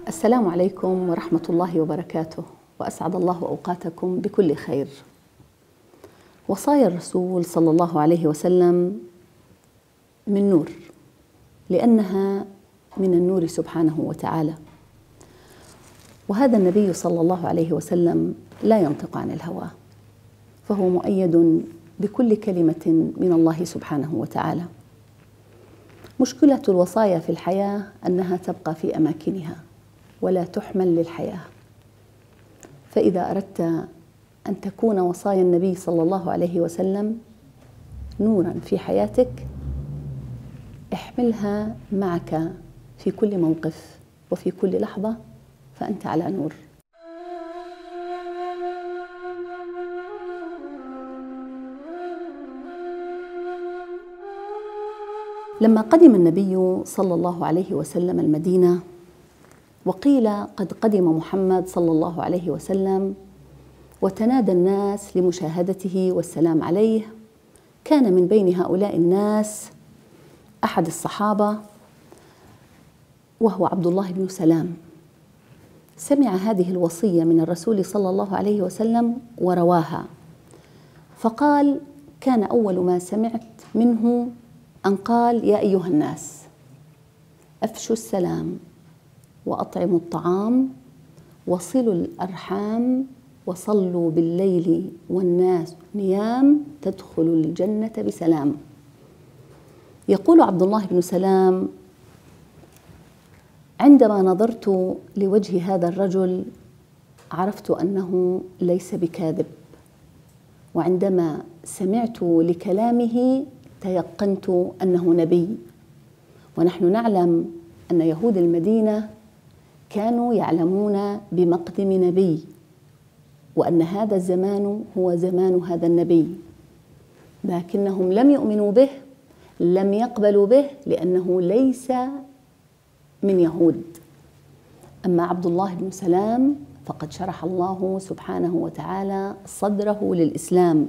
السلام عليكم ورحمة الله وبركاته، وأسعد الله أوقاتكم بكل خير. وصايا الرسول صلى الله عليه وسلم من نور، لأنها من النور سبحانه وتعالى. وهذا النبي صلى الله عليه وسلم لا ينطق عن الهوى، فهو مؤيد بكل كلمة من الله سبحانه وتعالى. مشكلة الوصايا في الحياة أنها تبقى في أماكنها ولا تحمل للحياة. فإذا أردت أن تكون وصايا النبي صلى الله عليه وسلم نورا في حياتك، احملها معك في كل موقف وفي كل لحظة، فأنت على نور. لما قدم النبي صلى الله عليه وسلم المدينة وقيل قد قدم محمد صلى الله عليه وسلم، وتنادى الناس لمشاهدته والسلام عليه، كان من بين هؤلاء الناس أحد الصحابة وهو عبد الله بن سلام. سمع هذه الوصية من الرسول صلى الله عليه وسلم ورواها، فقال: كان أول ما سمعت منه أن قال: يا أيها الناس أفشوا السلام وأطعموا الطعام وصلوا الأرحام وصلوا بالليل والناس نيام تدخلوا الجنة بسلام. يقول عبد الله بن سلام: عندما نظرت لوجه هذا الرجل عرفت أنه ليس بكاذب، وعندما سمعت لكلامه تيقنت أنه نبي. ونحن نعلم أن يهود المدينة كانوا يعلمون بمقدم نبي، وأن هذا الزمان هو زمان هذا النبي، لكنهم لم يؤمنوا به، لم يقبلوا به، لأنه ليس من يهود. أما عبد الله بن سلام فقد شرح الله سبحانه وتعالى صدره للإسلام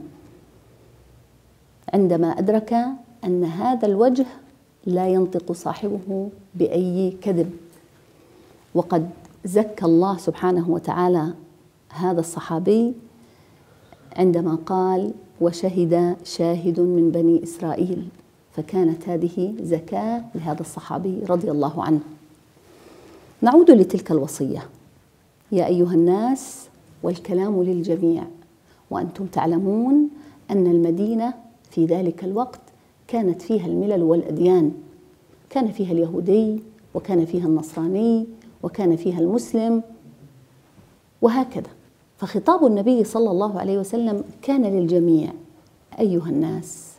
عندما أدرك أن هذا الوجه لا ينطق صاحبه بأي كذب. وقد زكى الله سبحانه وتعالى هذا الصحابي عندما قال: وشهد شاهد من بني إسرائيل، فكانت هذه زكاة لهذا الصحابي رضي الله عنه. نعود لتلك الوصية: يا أيها الناس، والكلام للجميع، وأنتم تعلمون أن المدينة في ذلك الوقت كانت فيها الملل والأديان، كان فيها اليهودي وكان فيها النصراني وكان فيها المسلم وهكذا. فخطاب النبي صلى الله عليه وسلم كان للجميع. أيها الناس،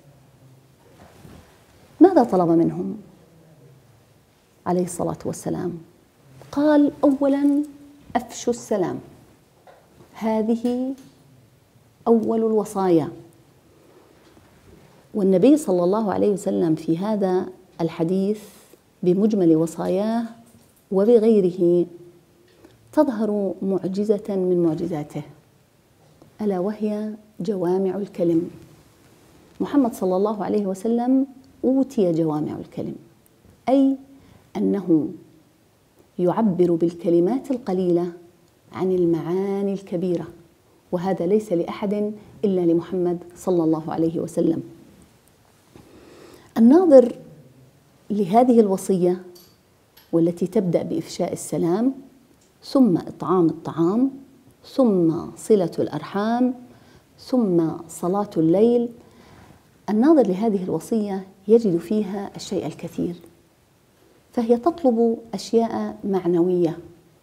ماذا طلب منهم عليه الصلاة والسلام؟ قال: أولا أفشوا السلام، هذه أول الوصايا. والنبي صلى الله عليه وسلم في هذا الحديث بمجمل وصاياه وبغيره تظهر معجزة من معجزاته، ألا وهي جوامع الكلم. محمد صلى الله عليه وسلم أوتي جوامع الكلم، أي أنه يعبر بالكلمات القليلة عن المعاني الكبيرة، وهذا ليس لأحد إلا لمحمد صلى الله عليه وسلم. الناظر لهذه الوصية والتي تبدأ بإفشاء السلام، ثم إطعام الطعام، ثم صلة الأرحام، ثم صلاة الليل، الناظر لهذه الوصية يجد فيها الشيء الكثير، فهي تطلب أشياء معنوية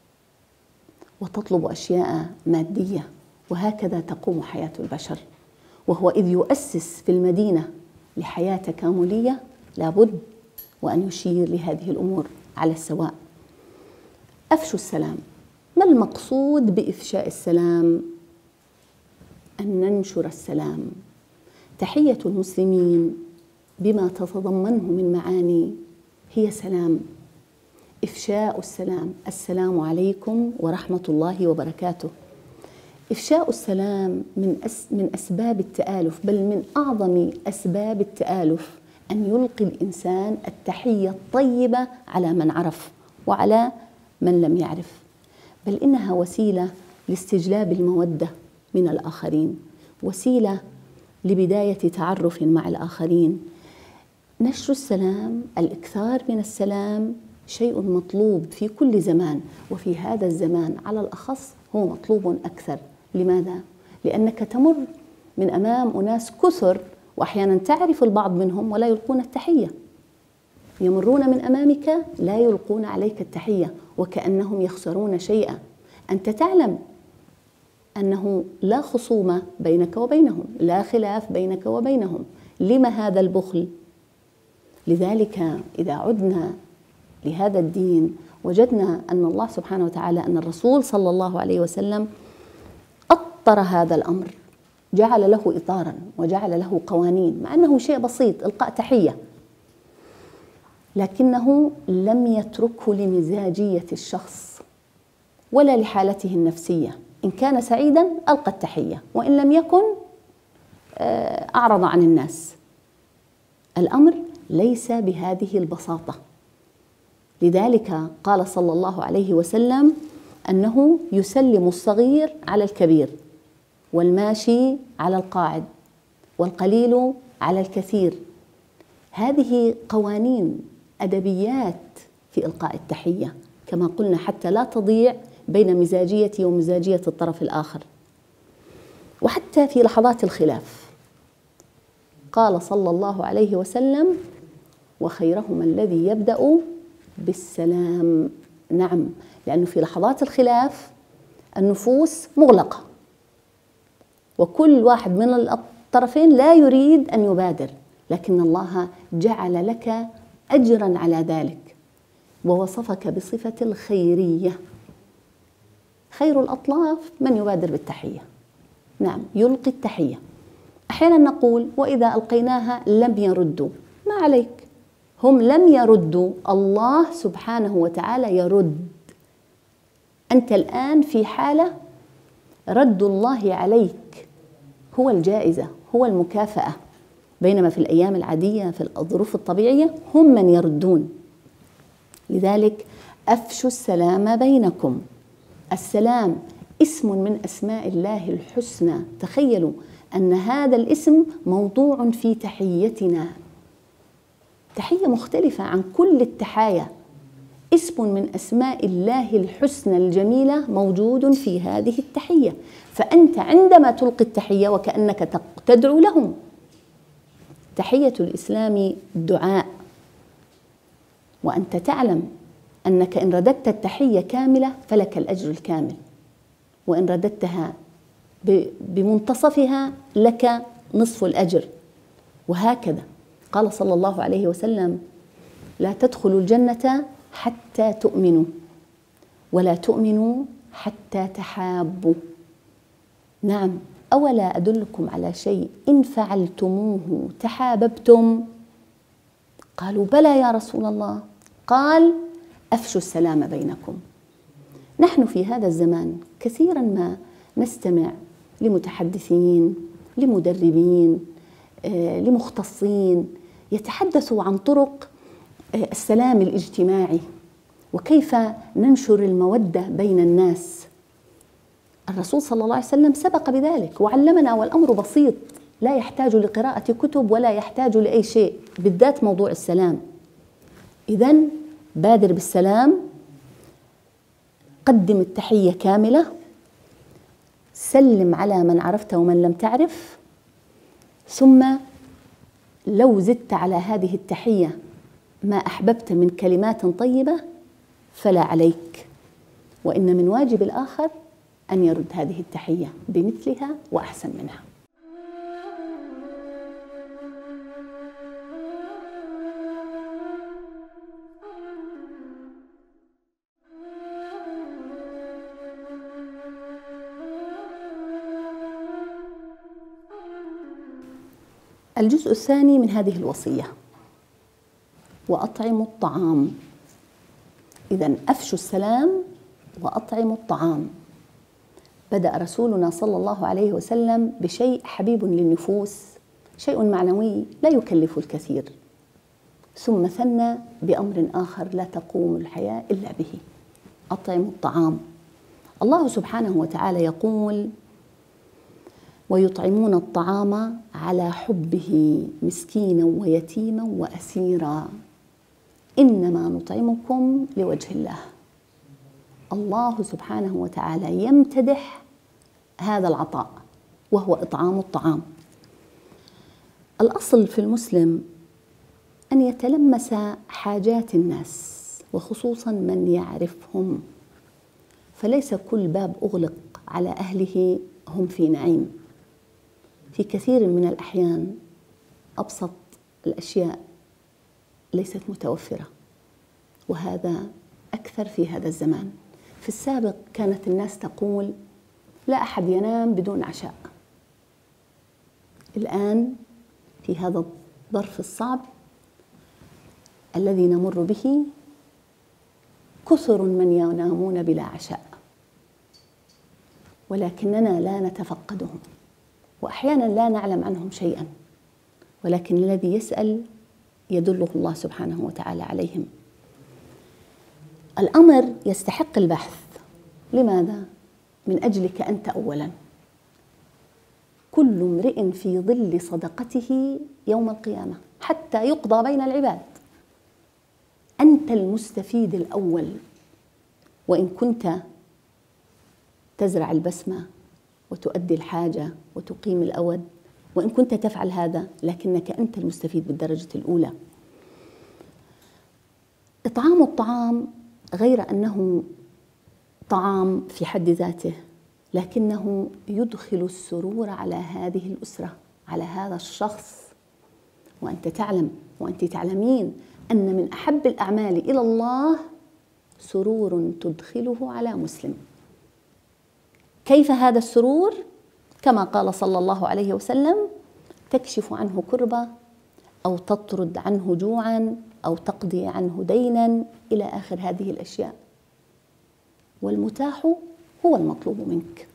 وتطلب أشياء مادية، وهكذا تقوم حياة البشر. وهو إذ يؤسس في المدينة لحياة تكاملية لابد وأن يشير لهذه الأمور على السواء. أفشوا السلام. ما المقصود بإفشاء السلام؟ أن ننشر السلام. تحية المسلمين بما تتضمنه من معاني هي سلام. إفشاء السلام: السلام عليكم ورحمة الله وبركاته. إفشاء السلام من أسباب التآلف، بل من أعظم أسباب التآلف، أن يلقي الإنسان التحية الطيبة على من عرف وعلى من لم يعرف، بل إنها وسيلة لاستجلاب المودة من الآخرين، وسيلة لبداية تعرف مع الآخرين. نشر السلام، الإكثار من السلام شيء مطلوب في كل زمان، وفي هذا الزمان على الأخص هو مطلوب أكثر. لماذا؟ لأنك تمر من أمام أناس كثر، وأحيانا تعرف البعض منهم ولا يلقون التحية، يمرون من أمامك لا يلقون عليك التحية وكأنهم يخسرون شيئا. أنت تعلم أنه لا خصومة بينك وبينهم، لا خلاف بينك وبينهم، لما هذا البخل؟ لذلك إذا عدنا لهذا الدين وجدنا أن الله سبحانه وتعالى، أن الرسول صلى الله عليه وسلم أطر هذا الأمر، جعل له إطارا وجعل له قوانين، مع أنه شيء بسيط إلقاء تحية، لكنه لم يتركه لمزاجية الشخص ولا لحالته النفسية. إن كان سعيدا ألقى التحية، وإن لم يكن أعرض عن الناس. الأمر ليس بهذه البساطة. لذلك قال صلى الله عليه وسلم أنه يسلم الصغير على الكبير، والماشي على القاعد، والقليل على الكثير. هذه قوانين أدبيات في إلقاء التحية كما قلنا، حتى لا تضيع بين مزاجيتي ومزاجية الطرف الآخر. وحتى في لحظات الخلاف قال صلى الله عليه وسلم: وخيرهما الذي يبدأ بالسلام. نعم، لأنه في لحظات الخلاف النفوس مغلقة، وكل واحد من الطرفين لا يريد أن يبادر، لكن الله جعل لك أجرا على ذلك، ووصفك بصفة الخيرية. خير الأطلاف من يبادر بالتحية. نعم، يلقي التحية. أحيانا نقول: وإذا ألقيناها لم يردوا. ما عليك، هم لم يردوا، الله سبحانه وتعالى يرد. أنت الآن في حالة رد الله عليك هو الجائزة، هو المكافأة، بينما في الأيام العادية في الظروف الطبيعية هم من يردون. لذلك أفشوا السلام بينكم. السلام اسم من أسماء الله الحسنى. تخيلوا أن هذا الاسم موضوع في تحيتنا، تحية مختلفة عن كل التحايا، اسم من أسماء الله الحسنى الجميلة موجود في هذه التحية. فأنت عندما تلقي التحية وكأنك تدعو لهم. تحية الإسلام دعاء، وأنت تعلم أنك إن رددت التحية كاملة فلك الأجر الكامل، وإن رددتها بمنتصفها لك نصف الأجر، وهكذا. قال صلى الله عليه وسلم: لا تدخلوا الجنة حتى تؤمنوا، ولا تؤمنوا حتى تحابوا. نعم، أولا أدلكم على شيء إن فعلتموه تحاببتم؟ قالوا: بلى يا رسول الله. قال: أفشوا السلام بينكم. نحن في هذا الزمان كثيرا ما نستمع لمتحدثين، لمدربين، لمختصين يتحدثوا عن طرق السلام الاجتماعي وكيف ننشر المودة بين الناس. الرسول صلى الله عليه وسلم سبق بذلك وعلمنا، والأمر بسيط، لا يحتاج لقراءة كتب ولا يحتاج لأي شيء، بالذات موضوع السلام. إذن بادر بالسلام، قدم التحية كاملة، سلم على من عرفت ومن لم تعرف، ثم لو زدت على هذه التحية ما أحببت من كلمات طيبة فلا عليك، وإن من واجب الآخر أن يرد هذه التحية بمثلها وأحسن منها. الجزء الثاني من هذه الوصية: وأطعموا الطعام. إذن أفشوا السلام وأطعموا الطعام. بدأ رسولنا صلى الله عليه وسلم بشيء حبيب للنفوس، شيء معنوي لا يكلف الكثير، ثم ثنى بأمر آخر لا تقوم الحياة إلا به، أطعموا الطعام. الله سبحانه وتعالى يقول: ويطعمون الطعام على حبه مسكينا ويتيما وأسيرا إنما نطعمكم لوجه الله. الله سبحانه وتعالى يمتدح هذا العطاء وهو إطعام الطعام. الأصل في المسلم أن يتلمس حاجات الناس وخصوصا من يعرفهم، فليس كل باب أغلق على أهله هم في نعيم. في كثير من الأحيان أبسط الأشياء ليست متوفرة، وهذا أكثر في هذا الزمان. في السابق كانت الناس تقول: لا أحد ينام بدون عشاء. الآن في هذا الظرف الصعب الذي نمر به كثر من ينامون بلا عشاء، ولكننا لا نتفقدهم، وأحيانا لا نعلم عنهم شيئا، ولكن الذي يسأل يدله الله سبحانه وتعالى عليهم. الأمر يستحق البحث. لماذا؟ من أجلك أنت أولا. كل امرئ في ظل صدقته يوم القيامة حتى يقضى بين العباد. أنت المستفيد الأول، وإن كنت تزرع البسمة وتؤدي الحاجة وتقيم الأود، وإن كنت تفعل هذا، لكنك أنت المستفيد بالدرجة الأولى. إطعام الطعام غير أنه طعام في حد ذاته، لكنه يدخل السرور على هذه الأسرة، على هذا الشخص. وأنت تعلم وأنت تعلمين أن من أحب الأعمال إلى الله سرور تدخله على مسلم. كيف هذا السرور؟ كما قال صلى الله عليه وسلم: تكشف عنه كربة، أو تطرد عنه جوعا، أو تقضي عنه دينا، إلى آخر هذه الأشياء. والمتاح هو المطلوب منك.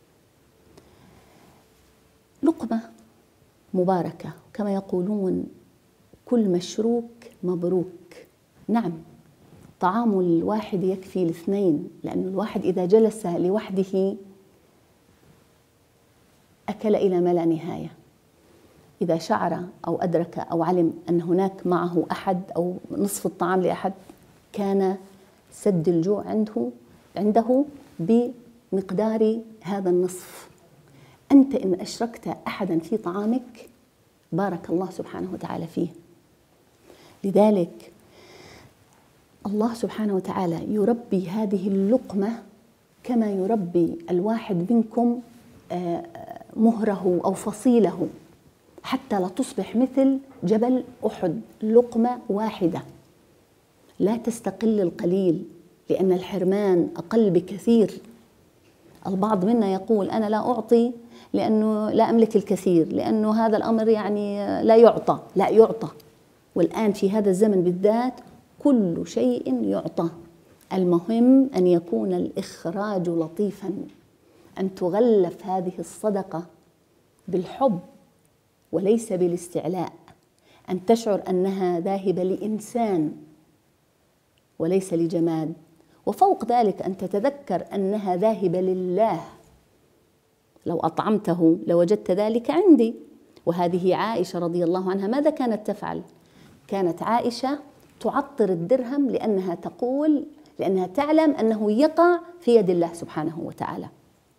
لقمة مباركة، كما يقولون: كل مشروك مبروك. نعم، طعام الواحد يكفي الاثنين، لأن الواحد إذا جلس لوحده أكل إلى ما لا نهاية. إذا شعر أو أدرك أو علم أن هناك معه أحد أو نصف الطعام لأحد، كان سد الجوع عنده بمقدار هذا النصف. أنت إن أشركت أحدا في طعامك بارك الله سبحانه وتعالى فيه. لذلك الله سبحانه وتعالى يربي هذه اللقمة كما يربي الواحد منكم مهره أو فصيله، حتى لا تصبح مثل جبل أحد، لقمة واحدة. لا تستقل القليل، لأن الحرمان أقل بكثير. البعض منا يقول: أنا لا أعطي لأنه لا أملك الكثير، لأنه هذا الأمر يعني لا يعطى. لا يعطى، والآن في هذا الزمن بالذات كل شيء يعطى. المهم أن يكون الإخراج لطيفا، أن تغلف هذه الصدقة بالحب وليس بالاستعلاء، أن تشعر أنها ذاهبة لإنسان وليس لجماد، وفوق ذلك أن تتذكر أنها ذاهبة لله. لو أطعمته لوجدت ذلك عندي. وهذه عائشة رضي الله عنها ماذا كانت تفعل؟ كانت عائشة تعطر الدرهم لأنها تعلم أنه يقع في يد الله سبحانه وتعالى.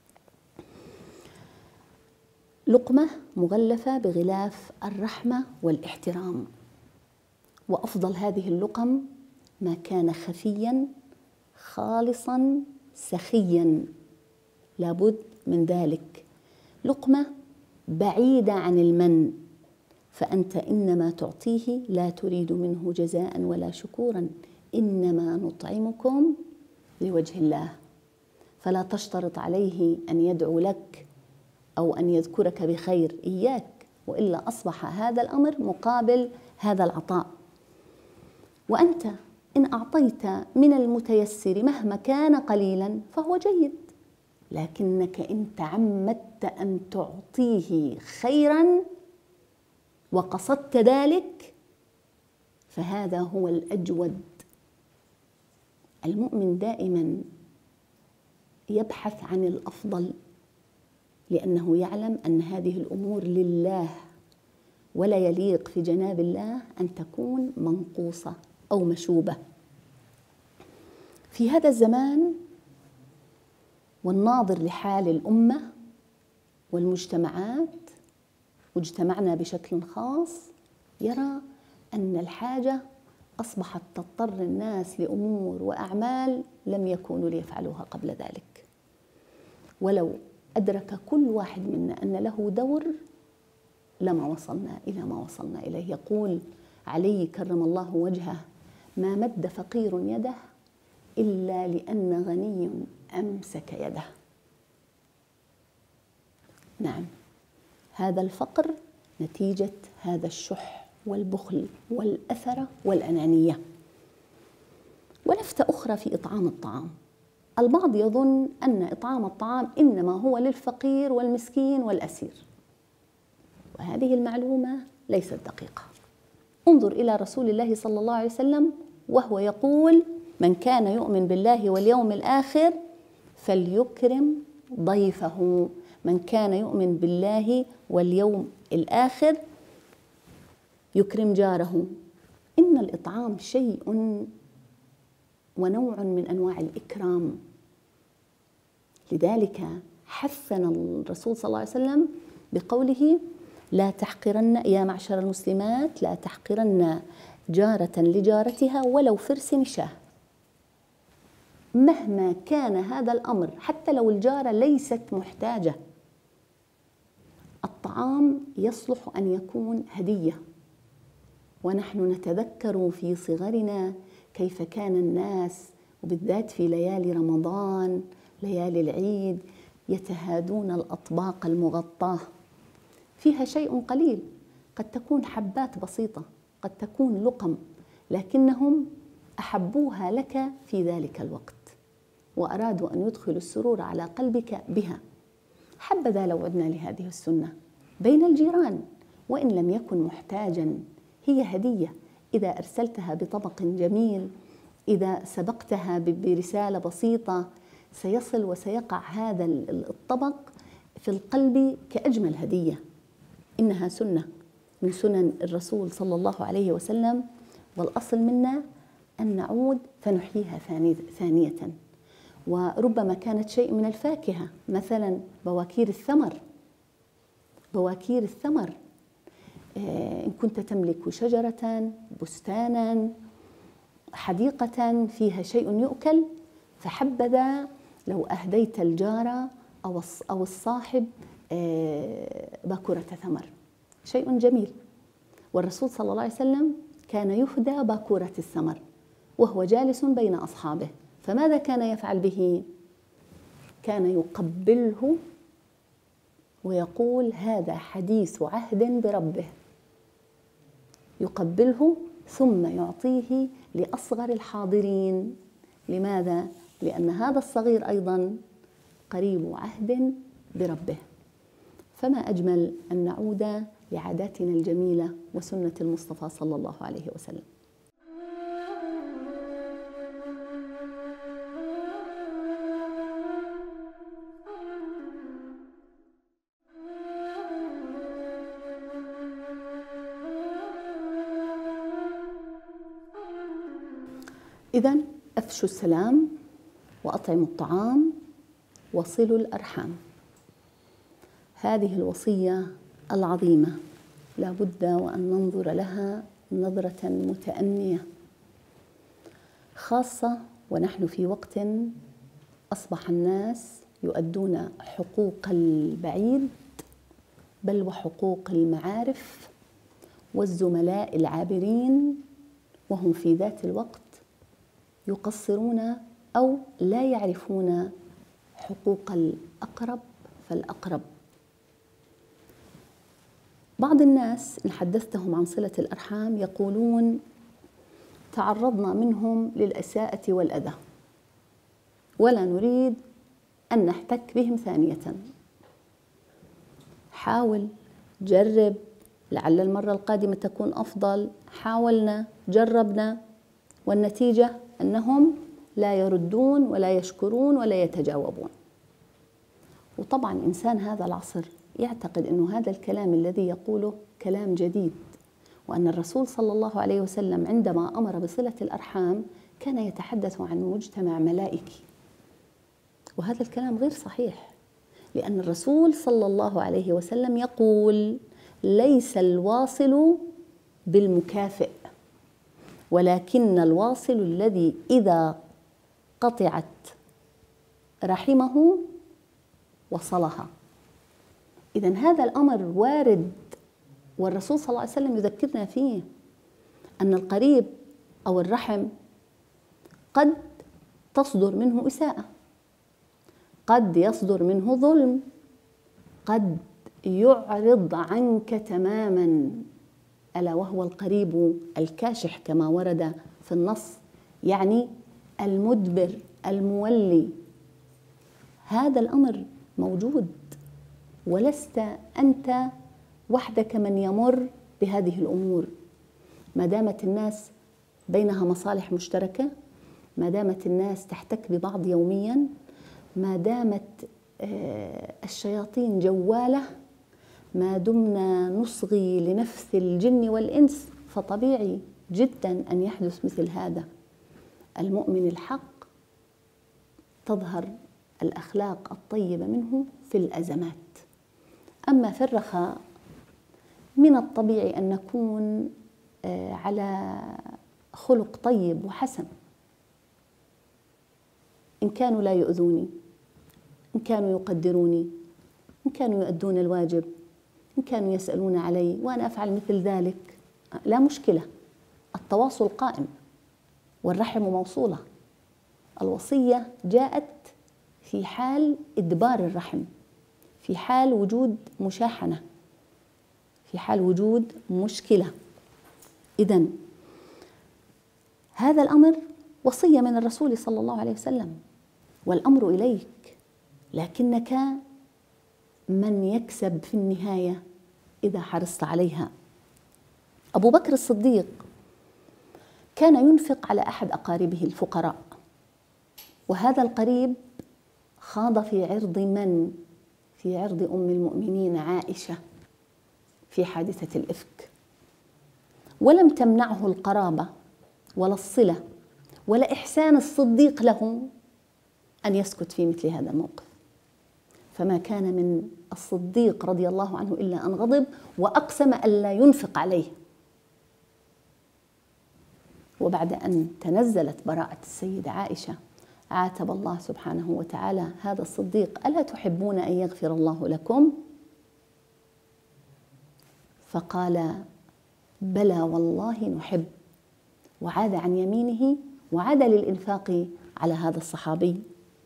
لقمة مغلفة بغلاف الرحمة والاحترام. وأفضل هذه اللقم ما كان خفيا خالصا سخيا، لابد من ذلك. لقمة بعيدة عن المن، فأنت إنما تعطيه لا تريد منه جزاء ولا شكورا، إنما نطعمكم لوجه الله. فلا تشترط عليه أن يدعو لك أو أن يذكرك بخير، إياك، وإلا أصبح هذا الأمر مقابل هذا العطاء. وأنت إن أعطيت من المتيسر مهما كان قليلا فهو جيد، لكنك إن تعمدت أن تعطيه خيرا وقصدت ذلك فهذا هو الأجود. المؤمن دائما يبحث عن الأفضل، لأنه يعلم أن هذه الأمور لله، ولا يليق في جناب الله أن تكون منقوصة أو مشوبة. في هذا الزمان والناظر لحال الأمة والمجتمعات، مجتمعنا بشكل خاص، يرى أن الحاجة أصبحت تضطر الناس لأمور وأعمال لم يكونوا ليفعلوها قبل ذلك. ولو أدرك كل واحد منا أن له دور لما وصلنا إلى ما وصلنا إليه. يقول علي كرم الله وجهه: ما مد فقير يده إلا لأن غني أمسك يده. نعم، هذا الفقر نتيجة هذا الشح والبخل والأثرة والأنانية. ولفتة أخرى في إطعام الطعام: البعض يظن أن إطعام الطعام إنما هو للفقير والمسكين والأسير، وهذه المعلومة ليست دقيقة. انظر إلى رسول الله صلى الله عليه وسلم وهو يقول: من كان يؤمن بالله واليوم الآخر فليكرم ضيفه. من كان يؤمن بالله واليوم الآخر يكرم جاره. إن الإطعام شيء ونوع من أنواع الإكرام. لذلك حثنا الرسول صلى الله عليه وسلم بقوله: لا تحقرن يا معشر المسلمات، لا تحقرن جارة لجارتها ولو فرس شاه. مهما كان هذا الأمر، حتى لو الجارة ليست محتاجة، الطعام يصلح أن يكون هدية. ونحن نتذكر في صغرنا كيف كان الناس، وبالذات في ليالي رمضان، ليالي العيد، يتهادون الأطباق المغطاة، فيها شيء قليل، قد تكون حبات بسيطة، قد تكون لقم، لكنهم أحبوها لك في ذلك الوقت، وأرادوا أن يدخلوا السرور على قلبك بها. حبذا لو عدنا لهذه السنة بين الجيران، وإن لم يكن محتاجا، هي هدية. إذا أرسلتها بطبق جميل، إذا سبقتها برسالة بسيطة، سيصل وسيقع هذا الطبق في القلب كأجمل هدية. إنها سنة من سنن الرسول صلى الله عليه وسلم، والأصل منا أن نعود فنحييها ثانية. وربما كانت شيء من الفاكهة، مثلا بواكير الثمر. بواكير الثمر، إن كنت تملك شجرة، بستانا، حديقة فيها شيء يؤكل، فحبذا لو أهديت الجارة أو الصاحب باكورة ثمر، شيء جميل. والرسول صلى الله عليه وسلم كان يهدى باكورة الثمر وهو جالس بين أصحابه، فماذا كان يفعل به؟ كان يقبله ويقول: هذا حديث عهد بربه. يقبله ثم يعطيه لأصغر الحاضرين. لماذا؟ لأن هذا الصغير أيضا قريب عهد بربه. فما أجمل أن نعود لعاداتنا الجميلة وسنة المصطفى صلى الله عليه وسلم. إذن أفشوا السلام وأطعموا الطعام وصلوا الأرحام. هذه الوصية العظيمة لا بد وأن ننظر لها نظرة متأنية، خاصة ونحن في وقت أصبح الناس يؤدون حقوق البعيد، بل وحقوق المعارف والزملاء العابرين، وهم في ذات الوقت يقصرون أو لا يعرفون حقوق الأقرب فالأقرب. بعض الناس إن حدثتهم عن صلة الأرحام يقولون: تعرضنا منهم للإساءة والأذى ولا نريد أن نحتك بهم ثانية. حاول، جرب، لعل المرة القادمة تكون أفضل. حاولنا، جربنا، والنتيجة أنهم لا يردون ولا يشكرون ولا يتجاوبون. وطبعا إنسان هذا العصر يعتقد أن هذا الكلام الذي يقوله كلام جديد، وأن الرسول صلى الله عليه وسلم عندما أمر بصلة الأرحام كان يتحدث عن مجتمع ملائكي، وهذا الكلام غير صحيح، لأن الرسول صلى الله عليه وسلم يقول: ليس الواصل بالمكافئ، ولكن الواصل الذي إذا قطعت رحمه وصلها. إذن هذا الأمر وارد، والرسول صلى الله عليه وسلم يذكرنا فيه أن القريب أو الرحم قد تصدر منه إساءة، قد يصدر منه ظلم، قد يعرض عنك تماما، ألا وهو القريب الكاشح كما ورد في النص، يعني المدبر المولي. هذا الأمر موجود، ولست أنت وحدك من يمر بهذه الأمور. ما دامت الناس بينها مصالح مشتركة، ما دامت الناس تحتك ببعض يوميا، ما دامت الشياطين جوالة، ما دمنا نصغي لنفس الجن والإنس، فطبيعي جدا أن يحدث مثل هذا. المؤمن الحق تظهر الأخلاق الطيبة منه في الأزمات. أما في الرخاء من الطبيعي أن نكون على خلق طيب وحسن، إن كانوا لا يؤذوني، إن كانوا يقدروني، إن كانوا يؤدون الواجب، إن كانوا يسألون علي وأنا أفعل مثل ذلك، لا مشكلة. التواصل قائم والرحم موصولة. الوصية جاءت في حال إدبار الرحم، في حال وجود مشاحنة، في حال وجود مشكلة. إذن هذا الأمر وصية من الرسول صلى الله عليه وسلم، والأمر إليك، لكنك من يكسب في النهاية إذا حرصت عليها. أبو بكر الصديق كان ينفق على أحد أقاربه الفقراء، وهذا القريب خاض في عرض من؟ في عرض أم المؤمنين عائشة في حادثة الإفك، ولم تمنعه القرابة ولا الصلة ولا إحسان الصديق له أن يسكت في مثل هذا الموقف. فما كان من الصديق رضي الله عنه إلا أن غضب وأقسم ألا ينفق عليه. وبعد أن تنزلت براءة السيدة عائشة عاتب الله سبحانه وتعالى هذا الصديق: ألا تحبون أن يغفر الله لكم؟ فقال: بلى والله نحب، وعاد عن يمينه وعاد للإنفاق على هذا الصحابي.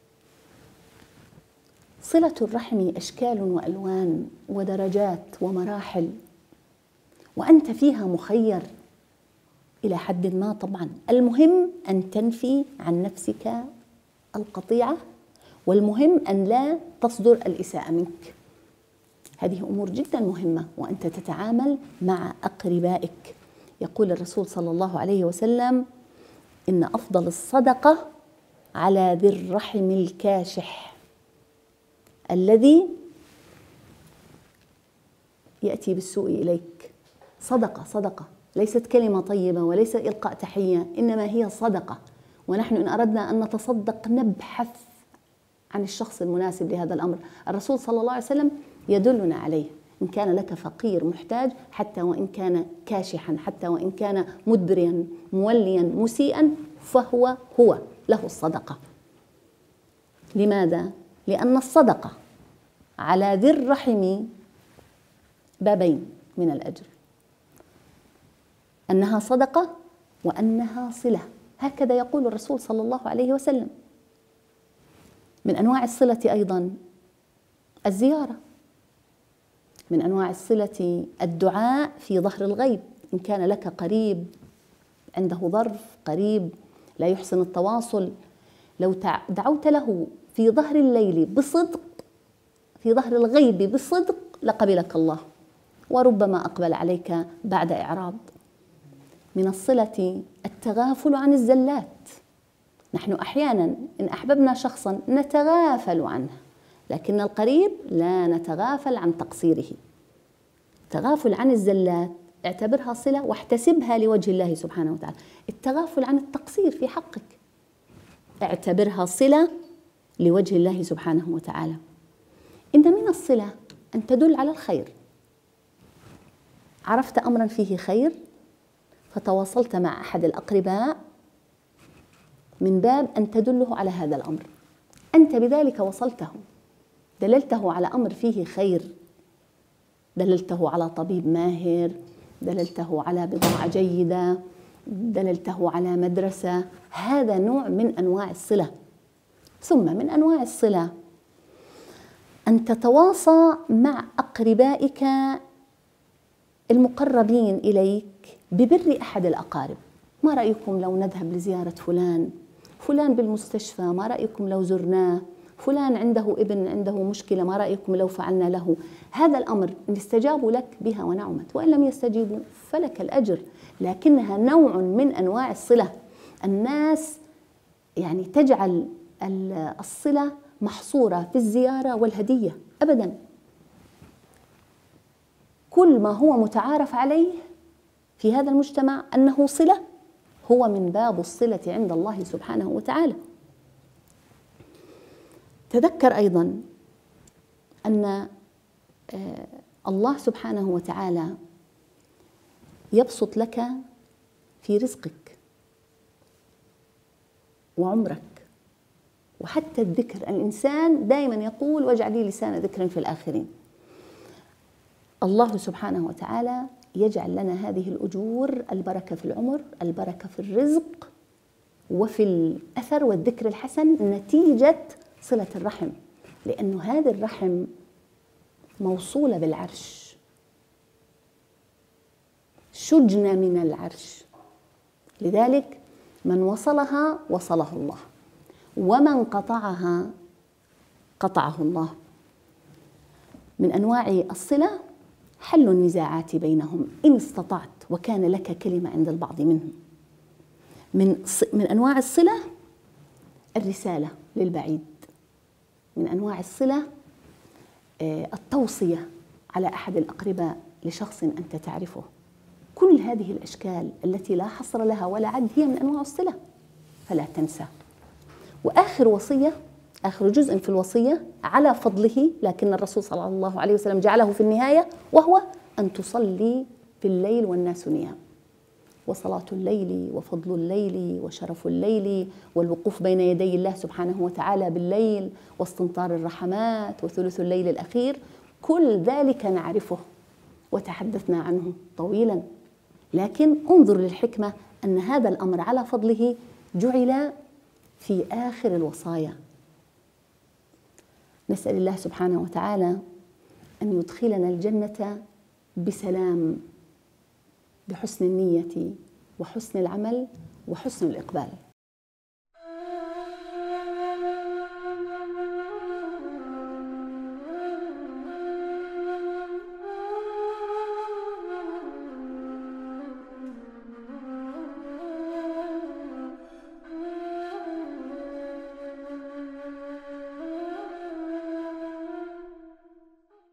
صلة الرحم أشكال وألوان ودرجات ومراحل، وأنت فيها مخير إلى حد ما. طبعا المهم أن تنفي عن نفسك القطيعة، والمهم أن لا تصدر الإساءة منك. هذه أمور جدا مهمة وأنت تتعامل مع أقربائك. يقول الرسول صلى الله عليه وسلم: إن أفضل الصدقة على ذي الرحم الكاشح الذي يأتي بالسوء إليك. صدقة، صدقة، ليست كلمة طيبة وليس إلقاء تحية، إنما هي صدقة. ونحن إن أردنا أن نتصدق نبحث عن الشخص المناسب لهذا الأمر. الرسول صلى الله عليه وسلم يدلنا عليه. إن كان لك فقير محتاج، حتى وإن كان كاشحا، حتى وإن كان مدبرا موليا مسيئا، فهو له الصدقة. لماذا؟ لأن الصدقة على ذي الرحم بابين من الأجر: أنها صدقة وأنها صلة. هكذا يقول الرسول صلى الله عليه وسلم. من أنواع الصلة أيضا الزيارة، من أنواع الصلة الدعاء في ظهر الغيب. إن كان لك قريب عنده ظرف، قريب لا يحسن التواصل، لو دعوت له في ظهر الليل بصدق، في ظهر الغيب بصدق، لقبلك الله، وربما أقبل عليك بعد إعراض. من الصلة التغافل عن الزلات. نحن أحيانا إن أحببنا شخصا نتغافل عنه، لكن القريب لا نتغافل عن تقصيره. التغافل عن الزلات اعتبرها صلة واحتسبها لوجه الله سبحانه وتعالى. التغافل عن التقصير في حقك اعتبرها صلة لوجه الله سبحانه وتعالى. إن من الصلة أن تدل على الخير. عرفت أمرا فيه خير فتواصلت مع أحد الأقرباء من باب أن تدله على هذا الأمر، أنت بذلك وصلته، دللته على أمر فيه خير، دللته على طبيب ماهر، دللته على بضاعة جيدة، دللته على مدرسة. هذا نوع من أنواع الصلة. ثم من أنواع الصلة أن تتواصى مع أقربائك المقربين إليك ببر أحد الأقارب. ما رأيكم لو نذهب لزيارة فلان بالمستشفى؟ ما رأيكم لو زرناه؟ فلان عنده ابن عنده مشكلة، ما رأيكم لو فعلنا له؟ هذا الأمر إن استجابوا لك بها ونعمت، وإن لم يستجيبوا فلك الأجر، لكنها نوع من أنواع الصلة. الناس يعني تجعل الصلة محصورة في الزيارة والهدية أبدا. كل ما هو متعارف عليه في هذا المجتمع أنه صلة هو من باب الصلة عند الله سبحانه وتعالى. تذكر أيضا أن الله سبحانه وتعالى يبسط لك في رزقك وعمرك وحتى الذكر. الإنسان دائما يقول واجعل لي لسان ذكر في الآخرين. الله سبحانه وتعالى يجعل لنا هذه الأجور، البركة في العمر، البركة في الرزق، وفي الأثر والذكر الحسن نتيجة صلة الرحم، لأن هذه الرحم موصولة بالعرش، شجنة من العرش، لذلك من وصلها وصله الله، ومن قطعها قطعه الله. من أنواع الصلة حل النزاعات بينهم إن استطعت وكان لك كلمة عند البعض منهم. من أنواع الصلة الرسالة للبعيد. من أنواع الصلة التوصية على أحد الأقرباء لشخص أنت تعرفه. كل هذه الأشكال التي لا حصر لها ولا عد هي من أنواع الصلة، فلا تنسى. وآخر وصية، آخر جزء في الوصية على فضله، لكن الرسول صلى الله عليه وسلم جعله في النهاية، وهو أن تصلي في الليل والناس نيام. وصلاة الليل وفضل الليل وشرف الليل والوقوف بين يدي الله سبحانه وتعالى بالليل واستمطار الرحمات وثلث الليل الأخير، كل ذلك نعرفه وتحدثنا عنه طويلا، لكن انظر للحكمة أن هذا الأمر على فضله جعل في آخر الوصايا. نسأل الله سبحانه وتعالى أن يدخلنا الجنة بسلام، بحسن النية وحسن العمل وحسن الإقبال.